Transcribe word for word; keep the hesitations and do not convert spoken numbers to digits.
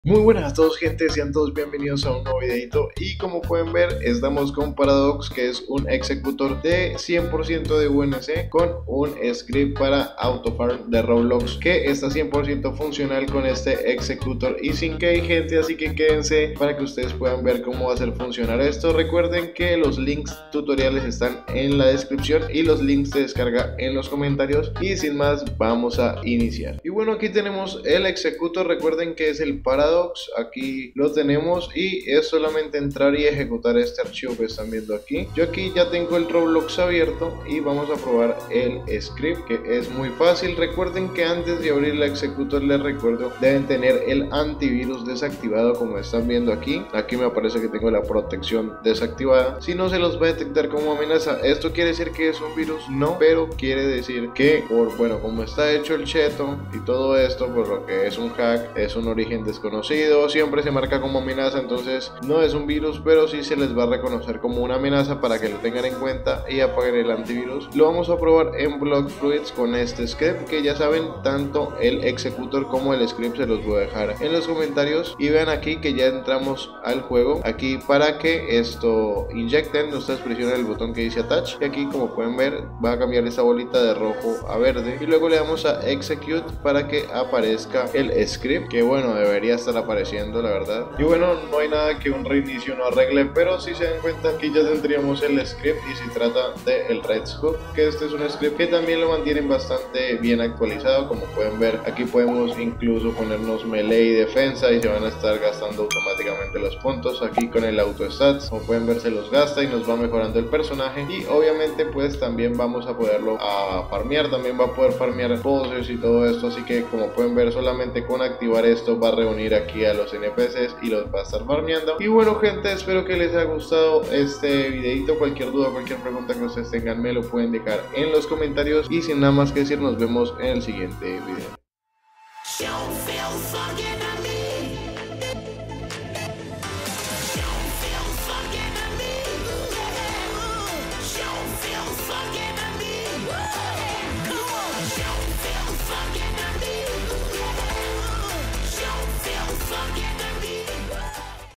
Muy buenas a todos, gente, sean todos bienvenidos a un nuevo videito. Y como pueden ver, estamos con Paradox, que es un executor de cien por ciento de U N C con un script para autofarm de Roblox que está cien por ciento funcional con este executor y sin key, gente, así que quédense para que ustedes puedan ver cómo va a hacer funcionar esto. Recuerden que los links tutoriales están en la descripción y los links de descarga en los comentarios, y sin más vamos a iniciar. Y bueno, aquí tenemos el executor. Recuerden que es el Paradox. Aquí lo tenemos y es solamente entrar y ejecutar este archivo que están viendo aquí. Yo aquí ya tengo el Roblox abierto y vamos a probar el script, que es muy fácil. Recuerden que antes de abrir el executor, les recuerdo, deben tener el antivirus desactivado, como están viendo aquí. Aquí me aparece que tengo la protección desactivada, si no se los va a detectar como amenaza. Esto quiere decir que es un virus, no, pero quiere decir que por, bueno, como está hecho el cheto y todo esto, por lo que es un hack, es un origen desconocido, siempre se marca como amenaza. Entonces no es un virus, pero sí se les va a reconocer como una amenaza para que lo tengan en cuenta y apaguen el antivirus. Lo vamos a probar en Block Fruits con este script, que ya saben, tanto el executor como el script se los voy a dejar en los comentarios. Y vean aquí que ya entramos al juego. Aquí, para que esto inyecten, ustedes presionan el botón que dice attach, y aquí, como pueden ver, va a cambiar esta bolita de rojo a verde, y luego le damos a execute para que aparezca el script, que bueno, debería estar apareciendo, la verdad. Y bueno, no hay nada que un reinicio no arregle, pero si se dan cuenta, aquí ya tendríamos el script, y se trata de el Red Hook, que este es un script que también lo mantienen bastante bien actualizado. Como pueden ver, aquí podemos incluso ponernos melee y defensa y se van a estar gastando automáticamente los puntos. Aquí con el auto stats, como pueden ver, se los gasta y nos va mejorando el personaje. Y obviamente pues también vamos a poderlo a farmear, también va a poder farmear poses y todo esto. Así que, como pueden ver, solamente con activar esto va a reunir aquí a los N P Cs y los va a estar farmeando. Y bueno, gente, espero que les haya gustado este videito. Cualquier duda, cualquier pregunta que ustedes tengan, me lo pueden dejar en los comentarios. Y sin nada más que decir, nos vemos en el siguiente video.